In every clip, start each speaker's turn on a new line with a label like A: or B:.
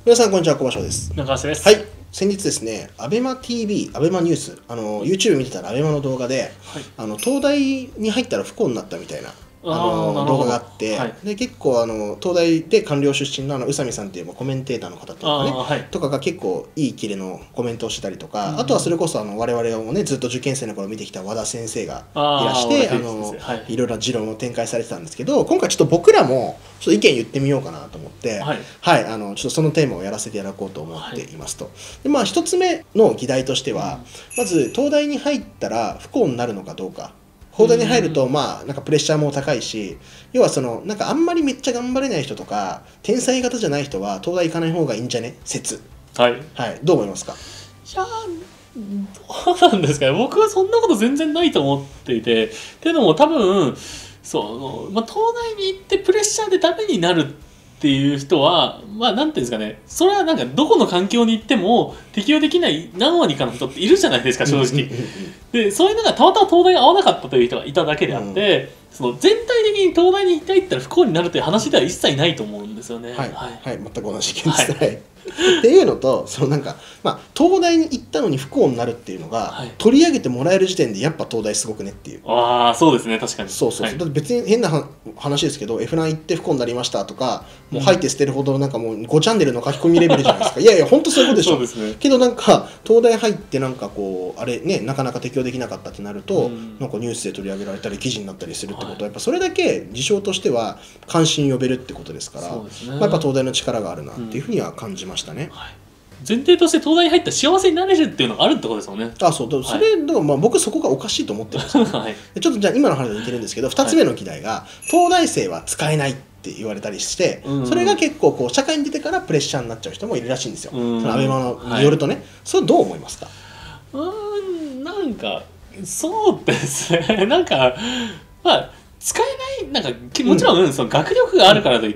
A: 皆さんこんにちは、小場翔です。
B: 中橋です。
A: はい、先日ですね、アベマ TV、アベマニュース、YouTube 見てたらアベマの動画で、はい、東大に入ったら不幸になったみたいな動画があって、はい、で結構東大で官僚出身の宇佐美さんっていうコメンテーターの方とかね、はい、とかが結構いいキレのコメントをしたりとか、あとはそれこそ我々をねずっと受験生の頃見てきた和田先生がいらしていろいろな持論を展開されてたんですけど、今回ちょっと僕らもちょっと意見言ってみようかなと思って、はい、はい、ちょっとそのテーマをやらせていただこうと思っていますと。でまあ一つ目の議題としては、まず東大に入ったら不幸になるのかどうか。東大に入るとまあなんかプレッシャーも高いし、要はなんかあんまりめっちゃ頑張れない人とか天才型じゃない人は東大行かない方がいいんじゃね説。はい、はい、どう思いますか？
B: いやどうなんですかね。僕はそんなこと全然ないと思っていて、っていうのも多分東大に行ってプレッシャーでダメになるっていう人はなんていうんですかね、それはなんかどこの環境に行っても適用できない何割かの人っているじゃないですか、正直。でそういうのがたまたま東大が合わなかったという人がいただけであって、全体的に東大に行ったら不幸になるという話では一切ないと思うんですよね。
A: はい、はいはい、全く同じ意見です。はいっていうのと、なんか、東大に行ったのに不幸になるっていうのが、はい、取り上げてもらえる時点でやっぱ東大すごくねっていう。
B: ああ、そうですね、確かに。
A: そうそうそう、はい、だって別に変な話ですけど F9 行って不幸になりましたとか、もう吐いて捨てるほどなんかもう5チャンネルの書き込みレベルじゃないですか。いやいや本当そういうことでしょ。そうですね。けどなんか東大入ってなんかこうあれね、なかなか適応できなかったってなると、なんかニュースで取り上げられたり記事になったりするってことは、はい、やっぱそれだけ事象としては関心呼べるってことですから、そうですね、やっぱ東大の力があるなっていうふうには感じましたね。はい、
B: 前提として東大に入ったら幸せになれるっていうのがあるってことですよね。
A: あ、そう。それ、だから僕そこがおかしいと思ってるんですよ、はい、ちょっとじゃあ今の話と似てるんですけど、2つ目の議題が東大生は使えないって言われたりして、それが結構こう社会に出てからプレッシャーになっちゃう人もいるらしいんですよ。そのアベマによるとね、はい、それどう思いますか？
B: なんかそうですね。なんか使えない、なんかもちろんその学力があるからといって、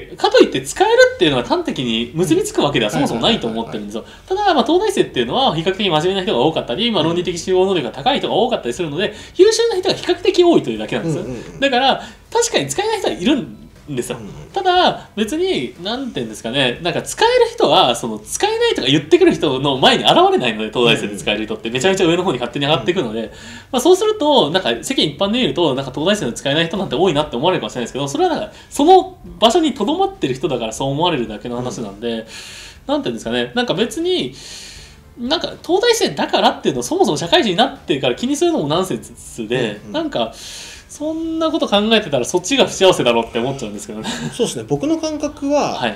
B: かといって使えるっていうのは端的に結びつくわけではそもそもないと思ってるんですよ。ただ東大生っていうのは比較的真面目な人が多かったり、論理的思考能力が高い人が多かったりするので、優秀な人が比較的多いというだけなんですよ。だから確かに使えない人はいるんですよ。ただ別に何て言うんですかね、なんか使える人は使えないとか言ってくる人の前に現れないので、東大生で使える人ってめちゃめちゃ上の方に勝手に上がっていくので、そうするとなんか世間一般で見るとなんか東大生の使えない人なんて多いなって思われるかもしれないですけど、それはなんかその場所にとどまってる人だからそう思われるだけの話なんで、なんて言うんですかね、なんか別になんか東大生だからっていうのをそもそも社会人になってから気にするのもナンセンスで、なんかそんなこと考えてたらそっちが不幸せだろうって思っちゃうんですけどね。
A: そうですね、僕の感覚は、はい、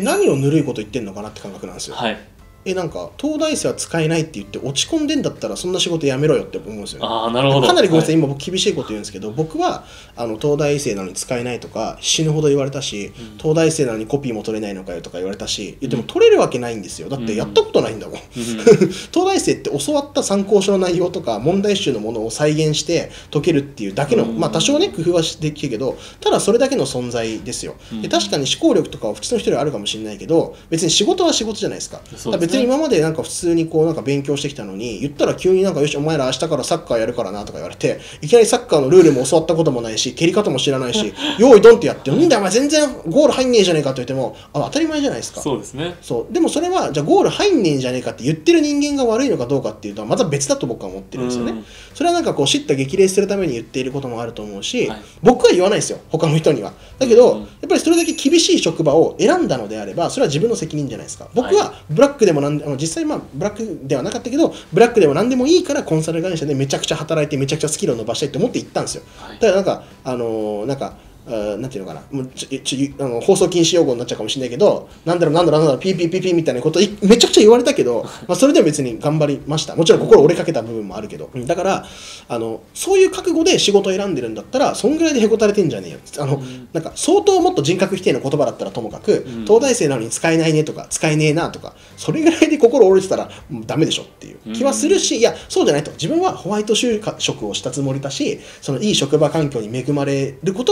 A: 何をぬるいこと言ってんのかなって感覚なんですよ。はい、なんか東大生は使えないって言って落ち込んでんだったらそんな仕事やめろよって思うんですよね。
B: あ、なるほど。
A: かなりごめんなさい、今僕厳しいこと言うんですけど、僕は東大生なのに使えないとか死ぬほど言われたし、東大生なのにコピーも取れないのかよとか言われたし、でも取れるわけないんですよ。だってやったことないんだもん。東大生って教わった参考書の内容とか問題集のものを再現して解けるっていうだけの、多少ね工夫はできるけど、ただそれだけの存在ですよ。で確かに思考力とかは普通の人よりあるかもしれないけど、別に仕事は仕事じゃないですか。だから別に今までなんか普通にこうなんか勉強してきたのに、言ったら急になんかよしお前ら明日からサッカーやるからなとか言われて、いきなりサッカーのルールも教わったこともないし蹴り方も知らないし用意ドンってやってんだお前全然ゴール入んねえじゃねえかと言っても当たり前じゃないですか。
B: そうですね。
A: そうでもそれはじゃあゴール入んねえじゃねえかって言ってる人間が悪いのかどうかっていうとまた別だと僕は思ってるんですよね。それはなんかこう叱咤激励するために言っていることもあると思うし、はい、僕は言わないですよ他の人には。だけど、やっぱりそれだけ厳しい職場を選んだのであればそれは自分の責任じゃないですか。僕はブラックでも実際ブラックではなかったけどブラックでも何でもいいからコンサル会社でめちゃくちゃ働いてめちゃくちゃスキルを伸ばしたいって思って行ったんですよ。だからなんかなんていうのかな、もう放送禁止用語になっちゃうかもしれないけど、なんだろうピーピーピーピーみたいなことめちゃくちゃ言われたけど、それでも別に頑張りました。もちろん心折れかけた部分もあるけど、だからそういう覚悟で仕事を選んでるんだったらそんぐらいでへこたれてんじゃねえよ。なんか相当もっと人格否定の言葉だったらともかく、東大生なのに使えないねとか使えねえなとかそれぐらいで心折れてたらもうダメでしょっていう気はするし、いやそうじゃないと、自分はホワイト就職をしたつもりだし、そのいい職場環境に恵まれることがもっと優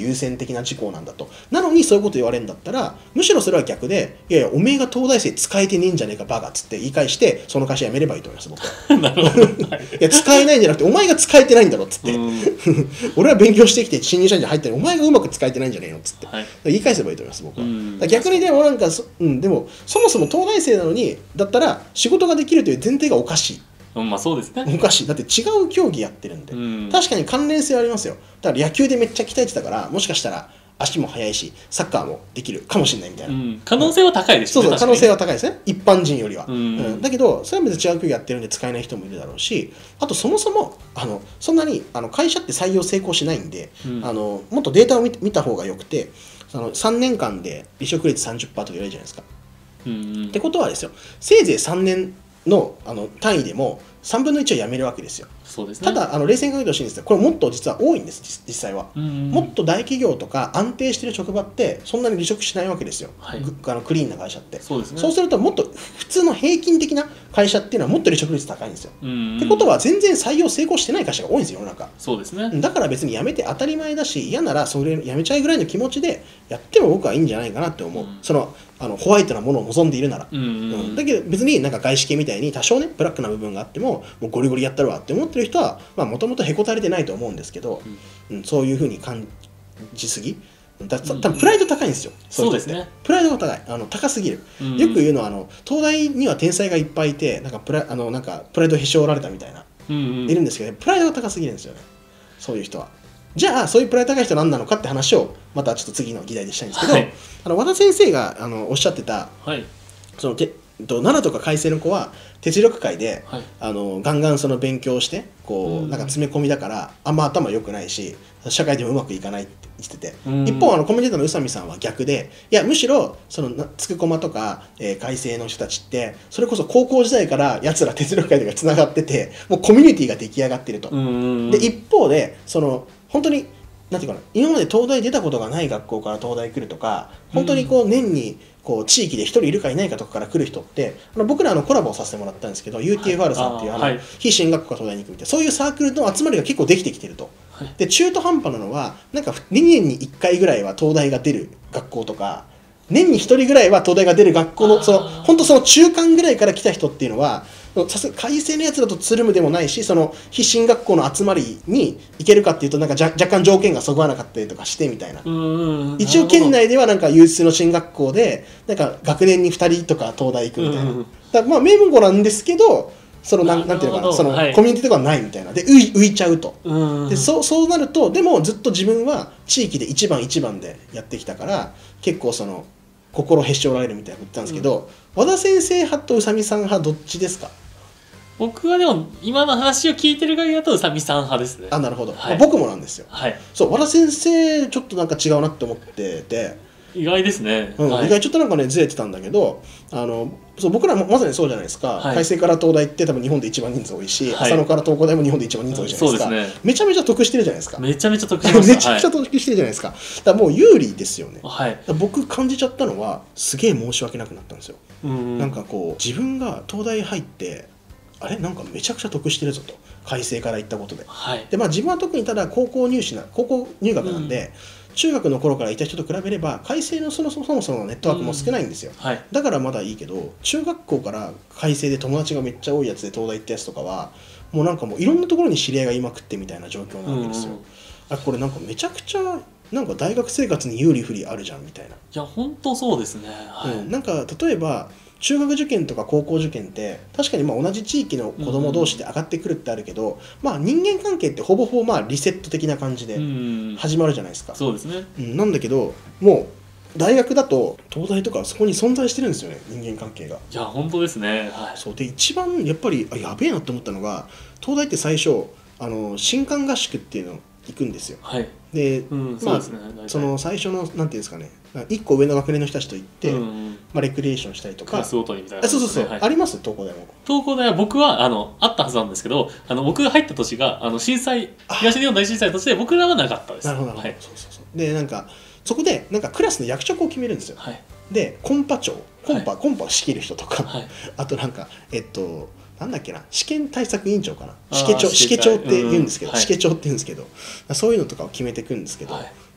A: 優先的な事項なんだと。なのにそういうこと言われるんだったら、むしろそれは逆で、いやいやおめえが東大生使えてねえんじゃねえかバカっつって言い返して、その会社辞めればいいと思います僕は。
B: なるほど。
A: いや使えないんじゃなくてお前が使えてないんだろっつって、俺は勉強してきて新入社員に入ってるお前がうまく使えてないんじゃねえのっつって、言い返せばいいと思います僕は。逆にでもなんかでもそもそも東大生なのにだったら仕事ができるという前提がおかしい。
B: まあそうですね。
A: おかしい。だって違う競技やってるんで、確かに関連性はありますよ。だから野球でめっちゃ鍛えてたからもしかしたら足も速いしサッカーもできるかもしれないみたいな、
B: 可能性は高いでしょうね。
A: そう可能性は高いですね一般人よりは、だけどそれは別に違う競技やってるんで使えない人もいるだろうし、あとそもそもそんなに会社って採用成功しないんで、もっとデータを見た方がよくて、3年間で離職率 30% とか言われるじゃないですか、ってことはですよ、せいぜい3年の単位でも3分の1を辞めるわけですよ。
B: そうですね。
A: ただ冷静に考えてほしいんですけど、これもっと実は多いんです、実際は。もっと大企業とか安定してる職場ってそんなに離職しないわけですよ、クリーンな会社って。
B: そうですね。
A: そうするともっと普通の平均的な会社っていうのはもっと離職率高いんですよ。ってことは全然採用成功してない会社が多いんですよ世の中。
B: そうですね。
A: だから別に辞めて当たり前だし、嫌ならそれ辞めちゃいぐらいの気持ちでやっても僕はいいんじゃないかなって思う、ホワイトなものを望んでいるなら。だけど別になんか外資系みたいに多少ねブラックな部分があってももうゴリゴリやったるわって思ってる人はもともとへこたれてないと思うんですけど、そういうふうに感じすぎ、多分プライド高いんですよ。
B: そうですね。
A: プライドが高い、高すぎる。よく言うのは東大には天才がいっぱいいてなんかプライドへし折られたみたいな、いるんですけど、プライドが高すぎるんですよねそういう人は。じゃあそういうプライド高い人は何なのかって話をまたちょっと次の議題でしたいんですけど、和田先生がおっしゃってた、奈良とか開成の子は哲力会で、ガンガンその勉強してなんか詰め込みだからあんま頭良くないし社会でもうまくいかないって言ってて、一方コメンテーターの宇佐美さんは逆で、いやむしろつくこまとか、開成の人たちってそれこそ高校時代からやつら哲力会とかつながっててもうコミュニティが出来上がってると。で一方で本当になんていうかな、今まで東大出たことがない学校から東大来るとか、本当に年に地域で1人いるかいないかとかから来る人って、僕らコラボをさせてもらったんですけど、UTFR さんっていう非進学校から東大に行くみたいな、そういうサークルの集まりが結構できてきてると。で中途半端なのはなんか2年に1回ぐらいは東大が出る学校とか、年に1人ぐらいは東大が出る学校の本当その中間ぐらいから来た人っていうのは、さすが開成のやつだとつるむでもないし、非進学校の集まりに行けるかっていうとなんか若干条件がそぐわなかったりとかしてみたいな。一応県内ではなんか有数の進学校でなんか学年に2人とか東大行くみたいな。だから名門校なんですけど、なんていうのかな、コミュニティとかはないみたいな。で浮いちゃうと。でそうなると、でもずっと自分は地域で一番でやってきたから結構心へし折られるみたいなこと言ったんですけど、和田先生派と宇佐美さん派どっちですか？
B: 僕はでも今の話を聞いてる限りだと宇佐美さん派ですね。
A: なるほど、僕もなんですよ。そう和田先生ちょっとなんか違うなって思ってて、
B: 意外ですね、
A: 意外ちょっとなんかねずれてたんだけど、僕らもまさにそうじゃないですか。開成から東大って多分日本で一番人数多いし、浅野から東工大も日本で一番人数多いじゃないですか。めちゃめちゃ得してるじゃないですか。
B: めちゃめちゃ得してます。
A: めちゃめちゃ得してるじゃないですか。だからもう有利ですよね。僕感じちゃったのはすげえ申し訳なくなったんですよ。なんか自分が東大入ってあれなんかめちゃくちゃ得してるぞと、開成から行ったことで。で自分は特にただ高校入学なんで、中学の頃からいた人と比べれば開成のそもそものネットワークも少ないんですよ。だからまだいいけど、中学校から開成で友達がめっちゃ多いやつで東大行ったやつとかはもうなんかもういろんなところに知り合いがいまくってみたいな状況なわけですよ。これなんかめちゃくちゃなんか大学生活に有利不利あるじゃんみたいな。
B: いや本当そうですね。
A: なんか例えば中学受験とか高校受験って確かに同じ地域の子供同士で上がってくるってあるけど、人間関係ってほぼリセット的な感じで始まるじゃないですか。
B: そうですね。
A: なんだけどもう大学だと東大とかそこに存在してるんですよね、人間関係が。
B: いや本当ですね。
A: そうで一番やっぱりやべえなって思ったのが、東大って最初新歓合宿っていうの行くんですよ。でその最初のなんていうんですかね、1個上の学年の人たちと行ってレクリエーションしたりとか、
B: クラスごとにみたいな。
A: そうあります。東工大も。
B: 東工大は僕はあったはずなんですけど、僕が入った年が東日本大震災の年で僕らはなかったです。
A: なるほど。でなんかそこでなんかクラスの役職を決めるんですよ。でコンパ長、コンパを仕切る人とか、あとなんかなんだっけな、試験対策委員長かな、試験長って言うんですけど、そういうのとかを決めていくんですけど、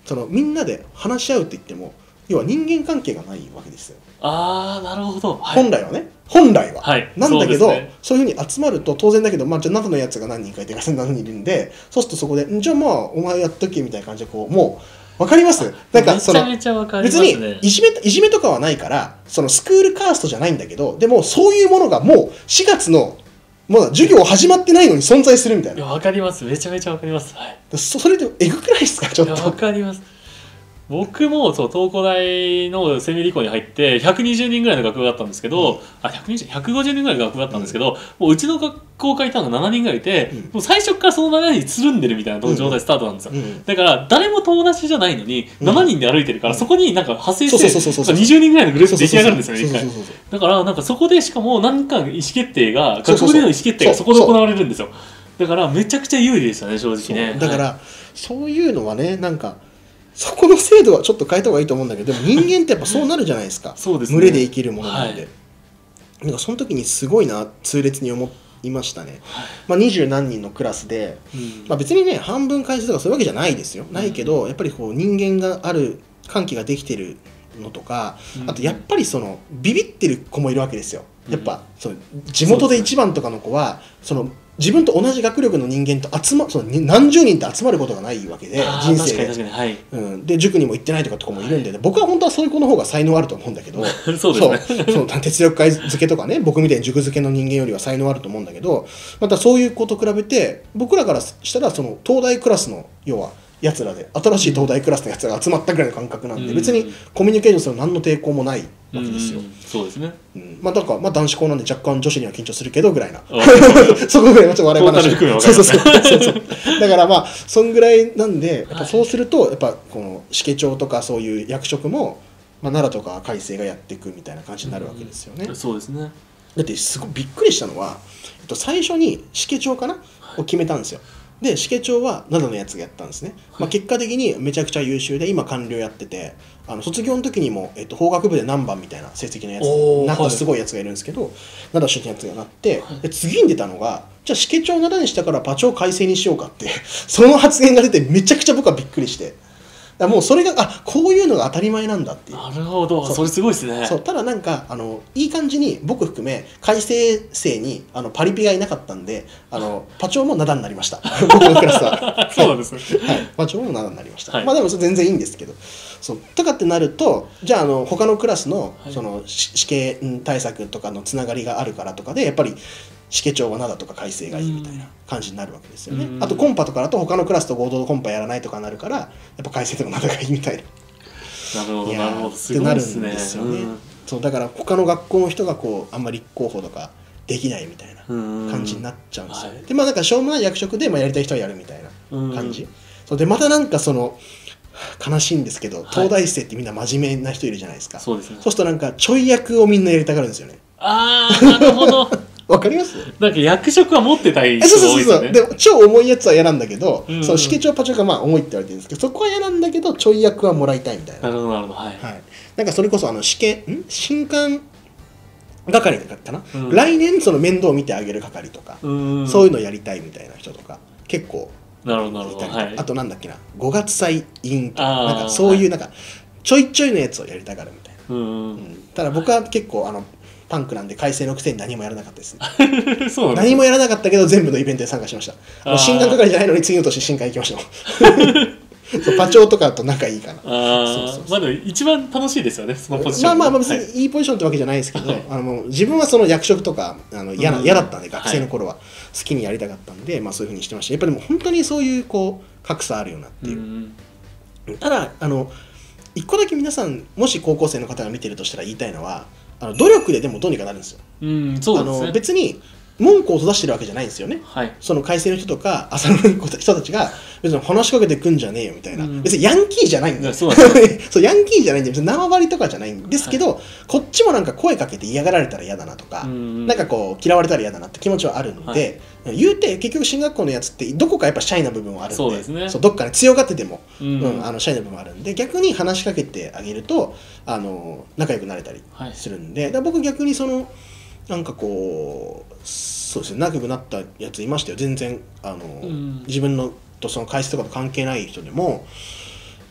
A: そのみんなで話し合うって言っても要は人間関係がないわけですよ。
B: ああ、なるほど。
A: 本来はね、本来は、
B: はい、
A: なんだけど
B: そうですね、
A: そういうふうに集まると当然だけど、まあ、じゃあ中のやつが何人かいて何人いるんで、そうするとそこでじゃあまあお前やっとけみたいな感じでこうもう分かります。なんかその
B: めちゃめちゃ分かりますね。
A: 別にいじめとかはないからそのスクールカーストじゃないんだけど、でもそういうものがもう4月のまだ授業始まってないのに存在するみたいな。
B: いや分かります。めちゃめちゃ分かります。はい、
A: それでえぐくないですかちょっと。
B: 分かります。僕もそう東工大のセミ理工に入って120人ぐらいの学部だったんですけど、150人ぐらいの学部だったんですけど、もううちの学校会いたのが7人ぐらいいて、もう最初からその7人つるんでるみたいな状態スタートなんですよ、だから誰も友達じゃないのに7人で歩いてるから、そこになんか派生して20人ぐらいのグループ出来上がるんですよね、一回。だからなんかそこでしかも何か意思決定が学部での意思決定がそこで行われるんですよ。だからめちゃくちゃ有利でしたね、正直ね。
A: だからそういうのはね、なんかそこの制度はちょっと変えた方がいいと思うんだけど、でも人間ってやっぱそうなるじゃないですか。
B: そうですね、
A: 群れで生きるものなんで、なんかその時にすごいな痛烈に思いましたね、まあ、20何人のクラスで、まあ、別にね半分回数とかそういうわけじゃないですよ、ないけどやっぱりこう人間がある関係ができてるのとか、あとやっぱりそのビビってる子もいるわけですよ。やっぱその地元で一番とかの子はその自分と同じ学力の人間とその何十人って集まることがないわけで、人生で、で塾にも行ってないとかもいるんで、僕は本当はそういう子の方が才能あると思うんだけど
B: そうですね、
A: そう鉄力会付けとかね、僕みたいに塾付けの人間よりは才能あると思うんだけど、またそういう子と比べて僕らからしたらその東大クラスの要はやつらで新しい東大クラスのやつらが集まったぐらいの感覚なんで、別にコミュニケーションする何の抵抗もないわけですよ。
B: そうですね、
A: まあだからまあ男子校なんで若干女子には緊張するけどぐらいなそこぐらいはちょっと笑い話。そうだからまあそんぐらいなんで、やっぱそうするとやっぱこの試験長とかそういう役職も、まあ、奈良とか海星がやっていくみたいな感じになるわけですよね。
B: そうですね。
A: だってすごいびっくりしたのは、最初に試験長かなを決めたんですよ。で試験長は灘のやつがやったんですね、まあ、結果的にめちゃくちゃ優秀で今官僚やってて、卒業の時にも、法学部で何番みたいな成績のやつになったすごいやつがいるんですけど、灘出身のやつがなって、で次に出たのがじゃあ試験長灘にしたからパチョを改正にしようかってその発言が出てめちゃくちゃ僕はびっくりして。もうそれがこういうのが当たり前なんだっていう。
B: なるほど、それすごいですね。
A: そうただなんかいい感じに僕含め改正生にパリピがいなかったんでパチョも灘になりました僕のクラスは
B: そうなんですね、
A: はい、パチョも灘になりました、まあでもそれ全然いいんですけど、そうとかってなるとじゃあ他のクラスのその試験対策とかのつながりがあるからとかでやっぱり試験長は灘とか改正がいいみたいな感じになるわけですよね。あとコンパとかだと他のクラスと合同コンパやらないとかなるからやっぱ改正とか灘がいいみたいな。
B: なるほどなるほど、すごいですね。
A: ってなるんですよね。そうだから他の学校の人がこうあんまり立候補とかできないみたいな感じになっちゃうんですよ。でまあなんかしょうもない役職でやりたい人はやるみたいな感じ。そうでまたなんかその悲しいんですけど、東大生ってみんな真面目な人いるじゃないですか。
B: そうですね。
A: そうするとなんかちょい役をみんなやりたがるんですよね。
B: ああ、なるほど。
A: わかります？
B: なんか役職は持ってたい人
A: が
B: 多いですね。
A: でも超重いやつは嫌なんだけど、その試験長パチョがまあ重いって言われてるんですけど、そこは嫌なんだけどちょい役はもらいたいみたいな。
B: なるほどなるほど、はい。
A: なんかそれこそ新刊係かな、来年その面倒を見てあげる係とか、そういうのやりたいみたいな人とか結構いたりとか、あとなんだっけな5月祭委員とかなんかそういうなんかちょいちょいのやつをやりたがるみたいな。ただ僕は結構パンクなんで改正のくせに何もやらなかったですねそう何もやらなかったけど全部のイベントで参加しました。新刊係じゃないのに次の年新刊行きましたそうパチョとかと仲いいかな。
B: まだ一番楽しいですよね、そのポジション。
A: まあ別にいいポジションってわけじゃないですけど、もう自分はその役職とか嫌だったんで、学生の頃は好きにやりたかったんで、まあそういうふうにしてました。やっぱりもう本当にそういうこう格差あるよなっていう。ただ一個だけ皆さんもし高校生の方が見てるとしたら言いたいのは、努力ででもどうにかなるんですよ。
B: そうですね。
A: 別に文句を閉ざしてるわけじゃないんですよね。その改正の人とか浅野の人たちが別に話しかけてくんじゃねえよみたいな、別にヤンキーじゃないんだよ。そうヤンキーじゃないんで別に縄張りとかじゃないんですけど、こっちもなんか声かけて嫌がられたら嫌だなとか、なんかこう嫌われたら嫌だなって気持ちはあるので、言うて結局進学校のやつってどこかやっぱシャイな部分はあるんで、そうですね、どっかね強がってても、シャイな部分はあるんで、逆に話しかけてあげると仲良くなれたりするんで、僕逆にそのなんかこうそうですね、仲良くなったやついましたよ。全然自分のとその会社とかと関係ない人でも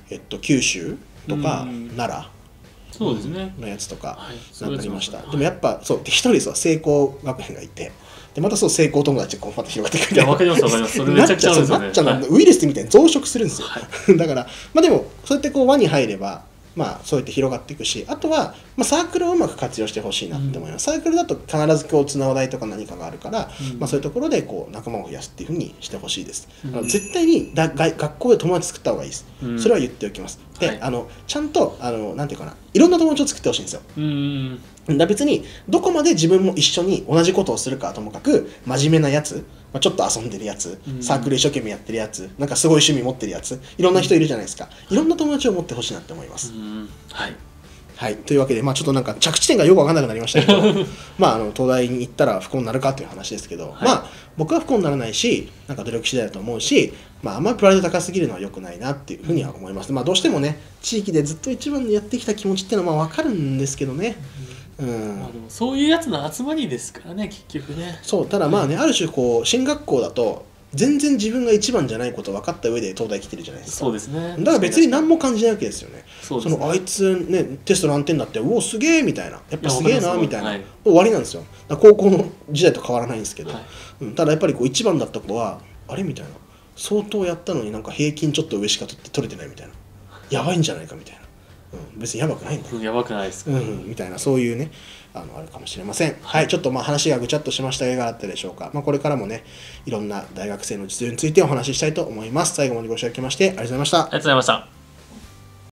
A: 九州とか奈良
B: そうですね
A: のやつとか
B: はい
A: なりました。でもやっぱそう一人聖光学園がいて、でまた聖光友達がこうまた広がってくる。
B: いやわかりますわかります。それめちゃくちゃあるんですよね。
A: なっちゃうウイルスみたいに増殖するんですよ。だからまあでもそうやってこう輪に入ればまあそうやって広がっていくし、あとはまあサークルをうまく活用してほしいなって思います。サークルだと必ず共通な話題とか何かがあるから、まあそういうところでこう仲間を増やすっていうふうにしてほしいです。絶対に学校で友達作った方がいいです。それは言っておきます。で、ちゃんとなんていうかないろんな友達を作ってほしいんですよ。別にどこまで自分も一緒に同じことをするかともかく真面目なやつ、ちょっと遊んでるやつ、サークル一生懸命やってるやつ、なんかすごい趣味持ってるやつ、いろんな人いるじゃないですか。いろんな友達を持ってほしいなって思います。
B: はい、
A: はい、というわけで、ちょっとなんか着地点がよく分かんなくなりましたけど東大に行ったら不幸になるかという話ですけど、僕は不幸にならないし、なんか努力次第だと思うし、あんまりプライド高すぎるのは良くないなっていうふうには思います。どうしてもね、地域でずっと一番でやってきた気持ちっていうのは分かるんですけどね。
B: でもそういうやつの集まりですからね、結局ね。
A: そう、ただある種こう進学校だと全然自分が一番じゃないことを分かった上で東大来てるじゃないですか。
B: そうですね。
A: だから別に何も感じないわけですよね。
B: そうですね。
A: あいつねテスト何点だって、おおすげえみたいな、やっぱすげえなみたいな、終わりなんですよ。高校の時代と変わらないんですけど、ただやっぱりこう一番だった子はあれみたいな、相当やったのになんか平均ちょっと上しか取れてないみたいな、やばいんじゃないかみたいな。別にやばくないんだよ。
B: やばくないです。
A: みたいな、そういうねあるかもしれません。はい、ちょっと話がぐちゃっとしましたがいかがだったでしょうか。これからもねいろんな大学生の実情についてお話ししたいと思います。最後までご視聴いただきましてありがとうございました。
B: ありがとうございました。